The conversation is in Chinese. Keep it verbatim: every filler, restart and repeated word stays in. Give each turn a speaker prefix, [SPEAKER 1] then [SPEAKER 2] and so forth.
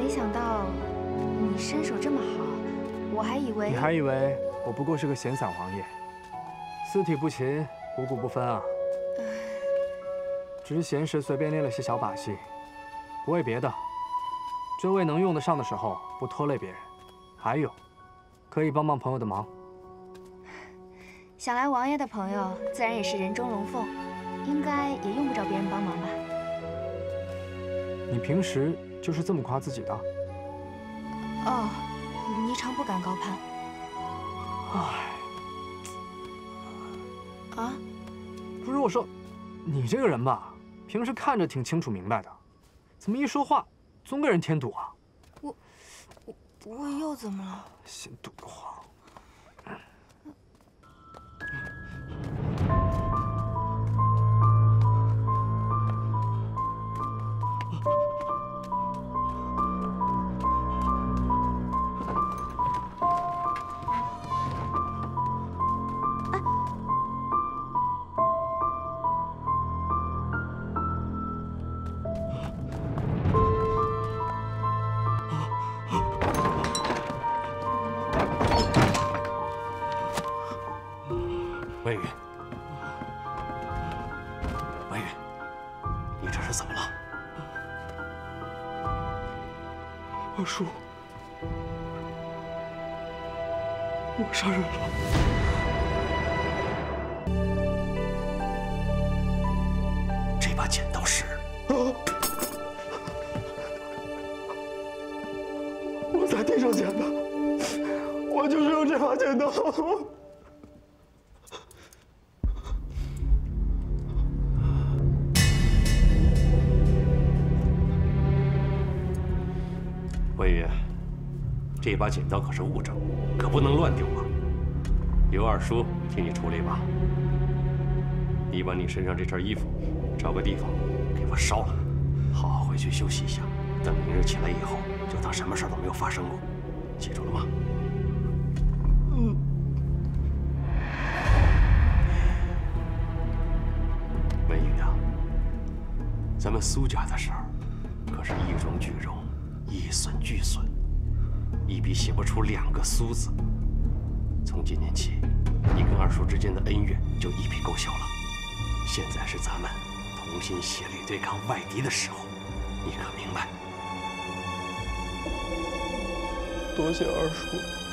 [SPEAKER 1] 没想到你身手这么好，我还以为……
[SPEAKER 2] 你还以为我不过是个闲散王爷，四体不勤，五谷不分啊？只是闲时随便练了些小把戏，不为别的，就为能用得上的时候不拖累别人，还有，可以帮帮朋友的忙。
[SPEAKER 1] 想来王爷的朋友自然也是人中龙凤，应该也用不着别人帮忙吧？
[SPEAKER 2] 你平时就是这么夸自己的？
[SPEAKER 1] 哦，霓裳不敢高攀。
[SPEAKER 2] 唉，
[SPEAKER 1] 啊，
[SPEAKER 2] 不是我说，你这个人吧，平时看着挺清楚明白的，怎么一说话总给人添堵啊？
[SPEAKER 1] 我我我又怎么了？
[SPEAKER 2] 嫌堵得慌。
[SPEAKER 3] 魏宇，魏宇，你这是怎么了？
[SPEAKER 4] 二叔，我杀人了。
[SPEAKER 3] 这把剪刀是……
[SPEAKER 4] 啊！我在地上捡的，我就是用这把剪刀。
[SPEAKER 3] 魏宇，这把剪刀可是物证，可不能乱丢啊！由二叔替你处理吧。你把你身上这身衣服，找个地方给我烧了，好好回去休息一下。等明日起来以后，就当什么事都没有发生过，记住了吗？
[SPEAKER 4] 嗯。
[SPEAKER 3] 魏宇啊，咱们苏家的事儿，可是一荣俱荣。 一损俱损，一笔写不出两个苏字。从今天起，你跟二叔之间的恩怨就一笔勾销了。现在是咱们同心协力对抗外敌的时候，你可明白？
[SPEAKER 4] 多谢二叔。